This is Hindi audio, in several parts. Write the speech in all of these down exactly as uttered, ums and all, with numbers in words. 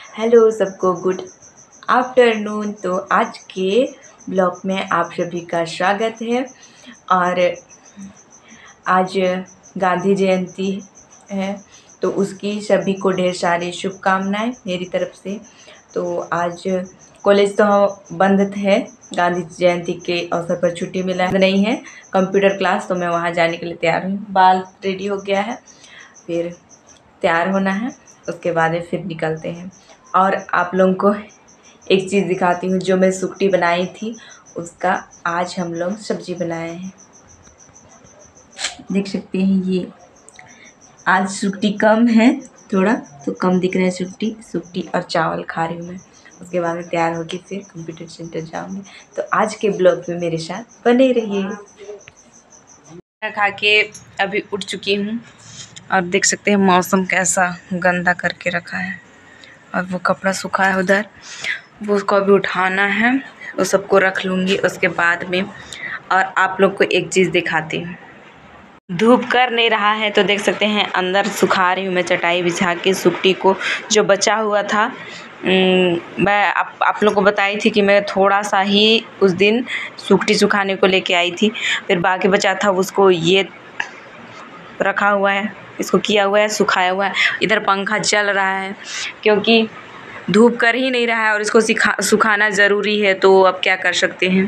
हेलो सबको, गुड आफ्टरनून। तो आज के ब्लॉग में आप सभी का स्वागत है। और आज गांधी जयंती है, तो उसकी सभी को ढेर सारी शुभकामनाएं मेरी तरफ से। तो आज कॉलेज तो बंद है, गांधी जयंती के अवसर पर छुट्टी मिला नहीं है, कंप्यूटर क्लास, तो मैं वहाँ जाने के लिए तैयार हूँ। बाल रेडी हो गया है, फिर तैयार होना है, उसके बाद में फिर निकलते हैं। और आप लोगों को एक चीज़ दिखाती हूँ, जो मैं सुकटी बनाई थी उसका आज हम लोग सब्जी बनाए हैं। देख सकते हैं, ये आज सुकटी कम है, थोड़ा तो कम दिख रहा है सुकटी सुकटी और चावल खा रही हूँ मैं। उसके बाद में तैयार होके फिर कंप्यूटर सेंटर जाऊँगी। तो आज के ब्लॉग में मेरे साथ बने रहिए। खाना खा के अभी उठ चुकी हूँ और देख सकते हैं मौसम कैसा गंदा करके रखा है। और वो कपड़ा सूखा है उधर, वो उसको अभी उठाना है, वो सबको रख लूँगी उसके बाद में। और आप लोग को एक चीज़ दिखाती हूँ। धूप कर नहीं रहा है तो देख सकते हैं अंदर सुखा रही हूँ मैं, चटाई बिछा के सुकटी को। जो बचा हुआ था मैं आप आप लोग को बताई थी कि मैं थोड़ा सा ही उस दिन सुकटी सुखाने को लेके आई थी, फिर बाकी बचा था उसको ये रखा हुआ है, इसको किया हुआ है, सुखाया हुआ है। इधर पंखा चल रहा है क्योंकि धूप कर ही नहीं रहा है और इसको सिखा सुखाना ज़रूरी है, तो अब क्या कर सकते हैं।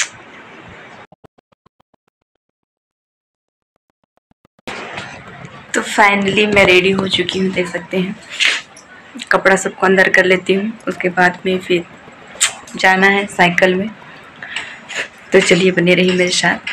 तो फाइनली मैं रेडी हो चुकी हूँ, देख सकते हैं। कपड़ा सबको अंदर कर लेती हूँ, उसके बाद में फिर जाना है साइकिल में। तो चलिए बने रही मेरे साथ।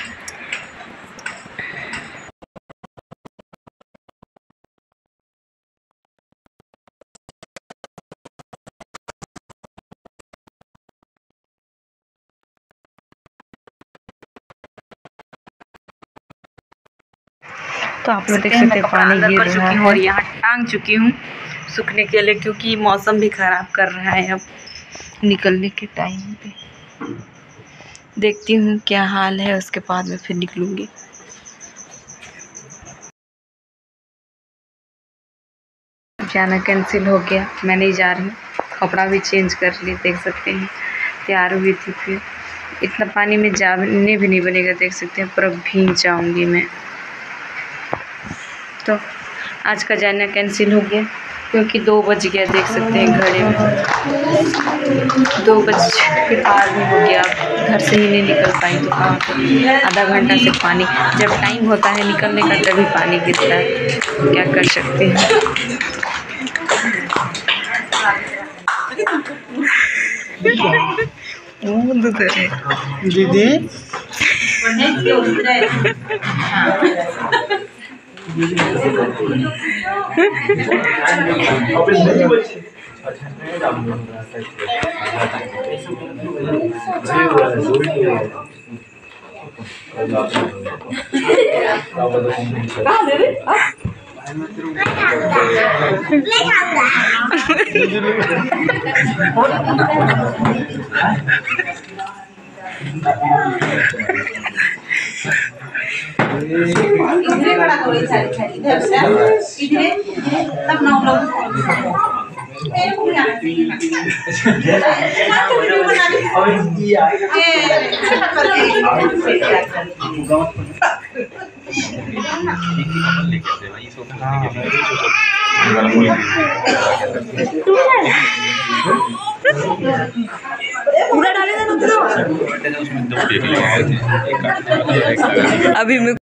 तो आप लोग देख सकते हैं पानी गिर रहा है और यहाँ टांग चुकी हूँ सूखने के लिए, क्योंकि मौसम भी ख़राब कर रहा है। अब निकलने के टाइम पे देखती हूँ क्या हाल है, उसके बाद में फिर निकलूँगी। जाना कैंसिल हो गया, मैं नहीं जा रही हूँ। कपड़ा भी चेंज कर ली, देख सकते हैं तैयार हुई थी, फिर इतना पानी में जाने भी नहीं बनेगा, देख सकते हैं पूरा भीग जाऊँगी मैं। तो आज का जाना कैंसिल हो गया क्योंकि दो बज गया, देख सकते हैं घड़ी में दो बज के पार भी हो गया। घर से ही नहीं निकल पाई तो कहाँ से, आधा घंटा से पानी, जब टाइम होता है निकलने का तभी पानी गिरता है, क्या कर सकते हैं। दीदी पूरा डाले अभी मैं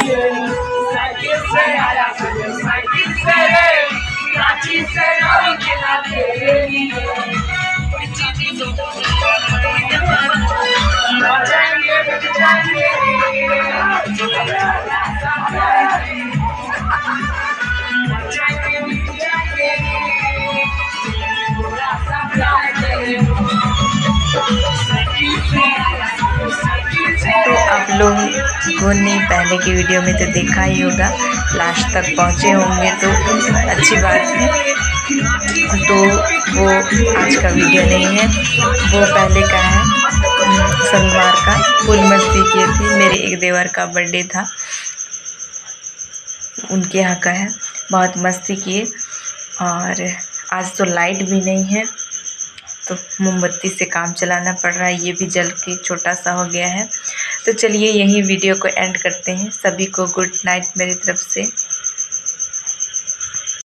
तो आप लोगों ने पहले की वीडियो में तो देखा ही होगा, लास्ट तक पहुँचे होंगे तो अच्छी बात है। तो वो आज का वीडियो नहीं है, वो पहले का है, शनिवार का। फुल मस्ती किए थे, मेरे एक देवर का बर्थडे था, उनके यहाँ का है। बहुत मस्ती किए और आज तो लाइट भी नहीं है तो मोमबत्ती से काम चलाना पड़ रहा है। ये भी जल के छोटा सा हो गया है। तो चलिए यही वीडियो को एंड करते हैं। सभी को गुड नाइट मेरी तरफ से।